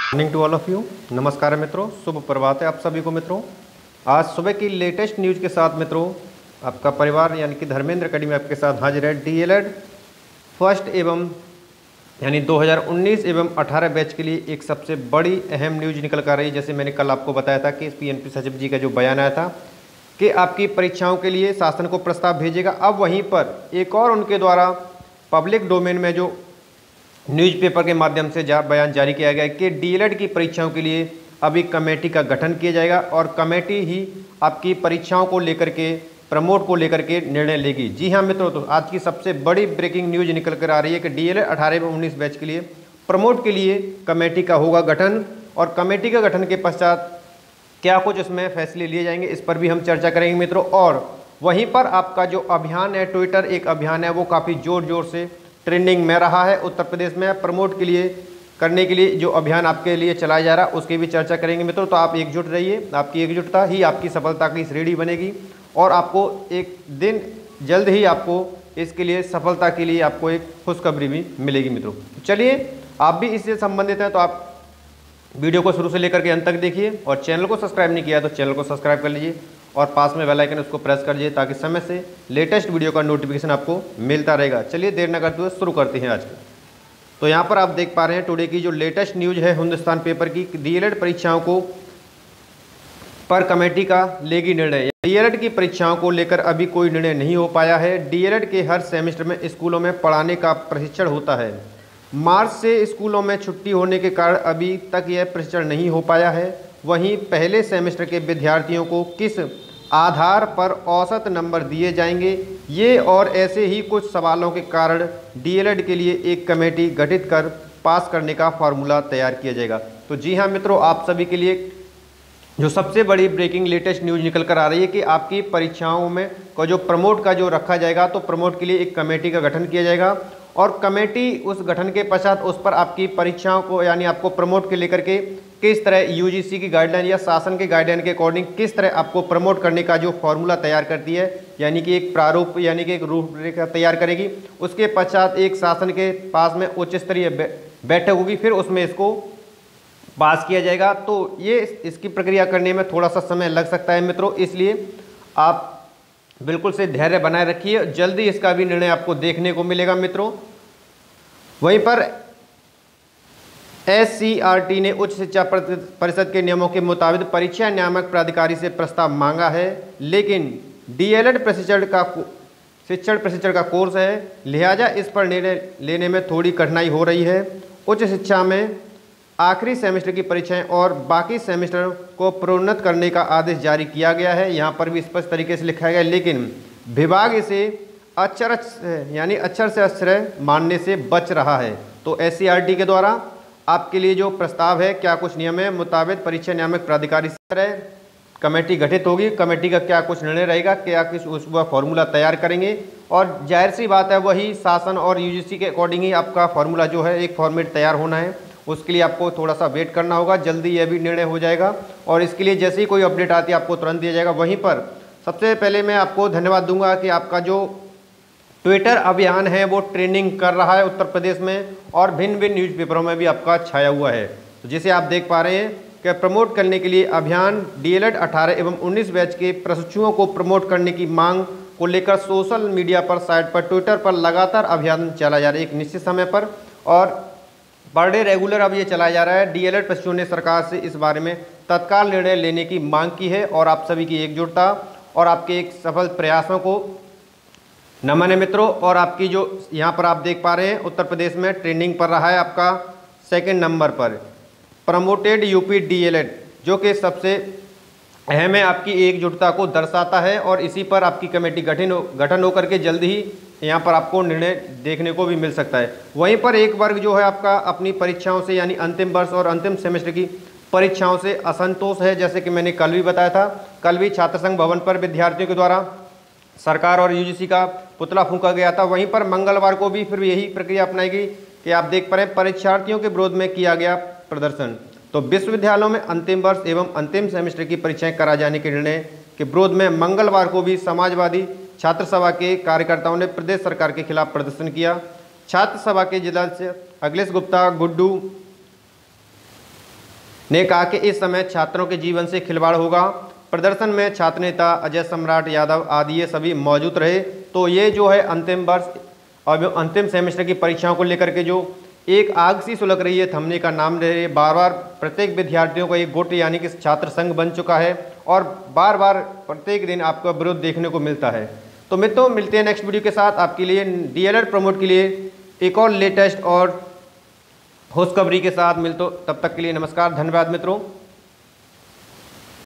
Morning to all of you. नमस्कार मित्रों, शुभ प्रभात है आप सभी को। मित्रों, आज सुबह की लेटेस्ट न्यूज़ के साथ मित्रों आपका परिवार यानी कि धर्मेंद्र अकेडमी आपके साथ हाजिर है। डीएलएड फर्स्ट एवं यानी 2019 एवं 18 बैच के लिए एक सबसे बड़ी अहम न्यूज़ निकल कर रही है। जैसे मैंने कल आपको बताया था कि पीएनपी सचिव जी का जो बयान आया था कि आपकी परीक्षाओं के लिए शासन को प्रस्ताव भेजेगा, अब वहीं पर एक और उनके द्वारा पब्लिक डोमेन में जो न्यूज़पेपर के माध्यम से बयान जारी किया गया कि डीएलएड की परीक्षाओं के लिए अभी कमेटी का गठन किया जाएगा और कमेटी ही आपकी परीक्षाओं को लेकर के प्रमोट को लेकर के निर्णय लेगी। जी हाँ मित्रों, तो आज की सबसे बड़ी ब्रेकिंग न्यूज़ निकल कर आ रही है कि डीएलएड 18 एवं 19 बैच के लिए प्रमोट के लिए कमेटी का होगा गठन और कमेटी का गठन के पश्चात क्या कुछ इसमें फैसले लिए जाएंगे, इस पर भी हम चर्चा करेंगे मित्रों। और वहीं पर आपका जो अभियान है, ट्विटर एक अभियान है, वो काफ़ी ज़ोर से ट्रेंडिंग में रहा है। उत्तर प्रदेश में प्रमोट के लिए करने के लिए जो अभियान आपके लिए चलाया जा रहा है उसकी भी चर्चा करेंगे मित्रों। तो आप एकजुट रहिए, आपकी एकजुटता ही आपकी सफलता की सीढ़ी बनेगी और आपको एक दिन जल्द ही आपको इसके लिए सफलता के लिए आपको एक खुशखबरी भी मिलेगी मित्रों। चलिए, आप भी इससे संबंधित हैं तो आप वीडियो को शुरू से लेकर के अंत तक देखिए और चैनल को सब्सक्राइब नहीं किया तो चैनल को सब्सक्राइब कर लीजिए और पास में बेल आइकन उसको प्रेस कर दीजिए ताकि समय से लेटेस्ट वीडियो का नोटिफिकेशन आपको मिलता रहेगा। चलिए देर न करते हुए शुरू करते हैं आज की। तो यहाँ पर आप देख पा रहे हैं टुडे की जो लेटेस्ट न्यूज़ है हिंदुस्तान पेपर की, डीएलएड परीक्षाओं को पर कमेटी का लेगी निर्णय। डीएलएड की परीक्षाओं को लेकर अभी कोई निर्णय नहीं हो पाया है। डीएलएड के हर सेमेस्टर में स्कूलों में पढ़ाने का प्रशिक्षण होता है। मार्च से स्कूलों में छुट्टी होने के कारण अभी तक यह प्रशिक्षण नहीं हो पाया है। वहीं पहले सेमेस्टर के विद्यार्थियों को किस आधार पर औसत नंबर दिए जाएंगे, ये और ऐसे ही कुछ सवालों के कारण डीएलएड के लिए एक कमेटी गठित कर पास करने का फार्मूला तैयार किया जाएगा। तो जी हाँ मित्रों, आप सभी के लिए जो सबसे बड़ी ब्रेकिंग लेटेस्ट न्यूज़ निकल कर आ रही है कि आपकी परीक्षाओं में को जो प्रमोट का जो रखा जाएगा, तो प्रमोट के लिए एक कमेटी का गठन किया जाएगा और कमेटी उस गठन के पश्चात उस पर आपकी परीक्षाओं को यानी आपको प्रमोट के लेकर के किस तरह यूजीसी की गाइडलाइन या शासन के गाइडलाइन के अकॉर्डिंग किस तरह आपको प्रमोट करने का जो फॉर्मूला तैयार करती है, यानी कि एक प्रारूप यानी कि एक रूपरेखा तैयार करेगी। उसके पश्चात एक शासन के पास में उच्च स्तरीय बैठक होगी, फिर उसमें इसको पास किया जाएगा। तो ये इसकी प्रक्रिया करने में थोड़ा सा समय लग सकता है मित्रों, इसलिए आप बिल्कुल से धैर्य बनाए रखिए, जल्दी इसका भी निर्णय आपको देखने को मिलेगा मित्रों। वहीं पर एससीईआरटी ने उच्च शिक्षा परिषद के नियमों के मुताबिक परीक्षा नियामक प्राधिकारी से प्रस्ताव मांगा है, लेकिन डीएलएड शिक्षण प्रशिक्षण का कोर्स है, लिहाजा इस पर निर्णय लेने में थोड़ी कठिनाई हो रही है। उच्च शिक्षा में आखिरी सेमेस्टर की परीक्षाएं और बाकी सेमेस्टर को प्रोन्नत करने का आदेश जारी किया गया है। यहाँ पर भी स्पष्ट तरीके से लिखा गया है, लेकिन विभाग इसे अक्षर से अक्षर मानने से बच रहा है। तो एससीईआरटी के द्वारा आपके लिए जो प्रस्ताव है, क्या कुछ नियम है, मुताबिक परीक्षा नियामक प्राधिकारी से कमेटी गठित होगी। कमेटी का क्या कुछ निर्णय रहेगा, क्या कुछ उसका फॉर्मूला तैयार करेंगे और जाहिर सी बात है वही शासन और यूजीसी के अकॉर्डिंग ही आपका फॉर्मूला जो है एक फॉर्मेट तैयार होना है। उसके लिए आपको थोड़ा सा वेट करना होगा, जल्दी यह भी निर्णय हो जाएगा और इसके लिए जैसे ही कोई अपडेट आती है आपको तुरंत दिया जाएगा। वहीं पर सबसे पहले मैं आपको धन्यवाद दूंगा कि आपका जो ट्विटर अभियान है वो ट्रेंडिंग कर रहा है उत्तर प्रदेश में और भिन्न भिन्न न्यूज़पेपरों में भी आपका छाया हुआ है। तो जिसे आप देख पा रहे हैं कि प्रमोट करने के लिए अभियान डीएलएड 18 एवं 19 बैच के प्रशिक्षुओं को प्रमोट करने की मांग को लेकर सोशल मीडिया पर, साइट पर, ट्विटर पर लगातार अभियान चला जा रहा है एक निश्चित समय पर और पर डे रेगुलर अब ये चलाया जा रहा है। डीएलएड प्रशिक्षुओं ने सरकार से इस बारे में तत्काल निर्णय लेने की मांग की है और आप सभी की एकजुटता और आपके एक सफल प्रयासों को नमन है मित्रों। और आपकी जो यहाँ पर आप देख पा रहे हैं उत्तर प्रदेश में ट्रेंडिंग पर रहा है आपका सेकंड नंबर पर प्रमोटेड यूपी डीएलएड, जो कि सबसे अहम है, आपकी एकजुटता को दर्शाता है और इसी पर आपकी कमेटी गठन होकर के जल्द ही यहाँ पर आपको निर्णय देखने को भी मिल सकता है। वहीं पर एक वर्ग जो है आपका अपनी परीक्षाओं से यानी अंतिम वर्ष और अंतिम सेमेस्टर की परीक्षाओं से असंतोष है। जैसे कि मैंने कल भी बताया था, कल भी छात्र संघ भवन पर विद्यार्थियों के द्वारा सरकार और यूजीसी का पुतला फूंका गया था। वहीं पर मंगलवार को भी फिर यही प्रक्रिया अपनाई गई कि आप देख पा रहे हैं परीक्षार्थियों के विरोध में किया गया प्रदर्शन। तो विश्वविद्यालयों में अंतिम वर्ष एवं अंतिम सेमेस्टर की परीक्षाएं करा जाने के निर्णय के विरोध में मंगलवार को भी समाजवादी छात्र सभा के कार्यकर्ताओं ने प्रदेश सरकार के खिलाफ प्रदर्शन किया। छात्र सभा के जिला से अखिलेश गुप्ता, गुड्डू ने कहा कि इस समय छात्रों के जीवन से खिलवाड़ होगा। प्रदर्शन में छात्र नेता अजय सम्राट यादव आदि ये सभी मौजूद रहे। तो ये जो है अंतिम वर्ष और अंतिम सेमेस्टर की परीक्षाओं को लेकर के जो एक आग सी सुलग रही है, थमने का नाम ले रही है। बार बार प्रत्येक विद्यार्थियों का एक गुट यानी कि छात्र संघ बन चुका है और बार बार प्रत्येक दिन आपको विरोध देखने को मिलता है। तो मित्रों, मिलते हैं नेक्स्ट वीडियो के साथ। आपके लिए डीएलएड प्रमोट के लिए एक और लेटेस्ट और खुशखबरी के साथ मिलते, तब तक के लिए नमस्कार, धन्यवाद मित्रों।